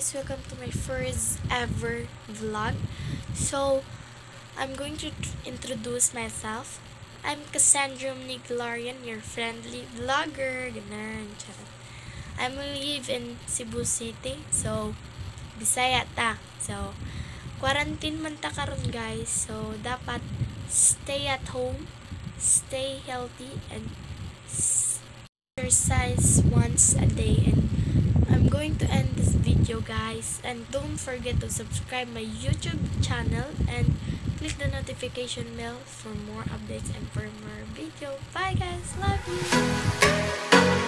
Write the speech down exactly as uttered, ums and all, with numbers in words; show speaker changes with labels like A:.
A: guys, welcome to my first ever vlog. So, I'm going to tr- introduce myself. I'm Cassandra Niglarian, your friendly vlogger. Ganun, charot. I live in Cebu City. So, Bisaya ta. So, quarantine man ta karon guys. So, dapat stay at home, stay healthy, and exercise once a day. And I'm going to end this video guys, and don't forget to subscribe my YouTube channel and click the notification bell for more updates and for more video. Bye guys, love you.